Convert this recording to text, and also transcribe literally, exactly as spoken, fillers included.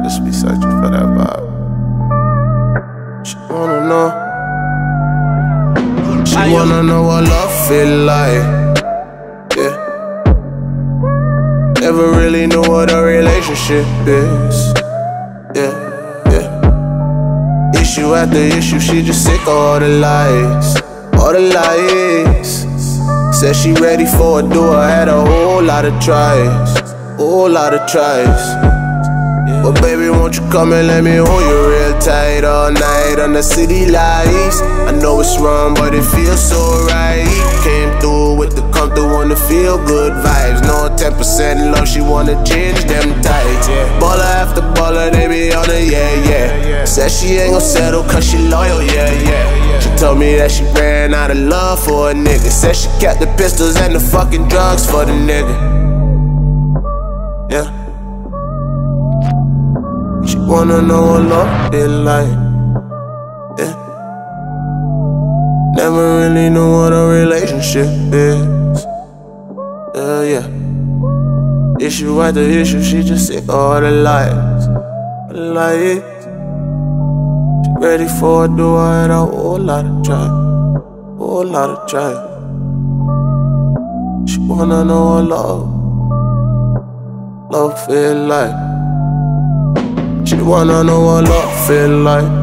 Just be searching for that vibe. She wanna know. She wanna know what love feel like. Yeah. Never really knew what a relationship is. Yeah, yeah. Issue after issue, she just sick of all the lies. All the lies. Said she ready for a duel, had a whole lot of tries. Whole lot of tries. But baby, won't you come and let me hold you real tight all night under city lights. I know it's wrong, but it feels so right. Came through with the come through on the feel good vibes. No ten percent love, she wanna change them tights. Baller after baller, they be on her, yeah, yeah. Said she ain't gon' settle cause she loyal, yeah, yeah. She told me that she ran out of love for a nigga. Said she kept the pistols and the fucking drugs for the nigga. Yeah. She wanna know what love feel like. Yeah. Never really knew what a relationship is. Uh, yeah. Issue after issue, she just sick of all the lies. Lies. She ready for a duel, I had a whole lot of try. Whole lot of try. She wanna know what love, love feel like. She wanna know what love feel like.